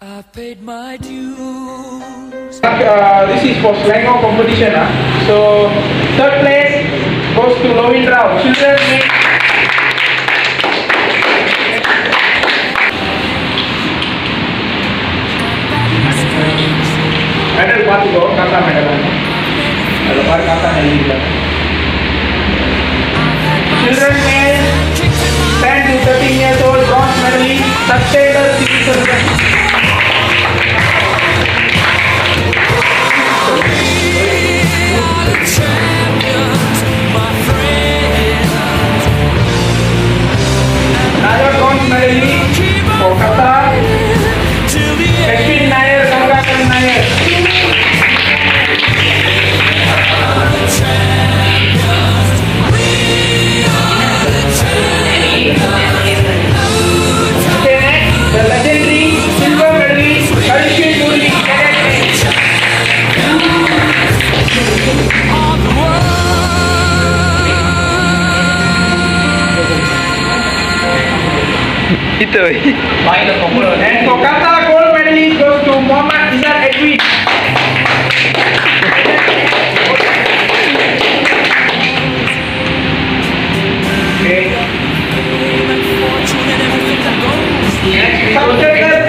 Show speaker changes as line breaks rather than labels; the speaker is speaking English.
I paid my dues.
This is for Slango competition. So third place goes to Lovin Rao. Children make medal go kata medal. Kalau par kata nahi. Children made 10 to 13 years old bronze medalist Satyendra Singh. Another bronze medalist for Qatar, Ashwin Nair, Sangakan Nair. The legendary silver medalist Harshit Durli.
Itu.
And for Qatar, gold medalist goes to Muhammad Izzat Edwin. Okay. Subject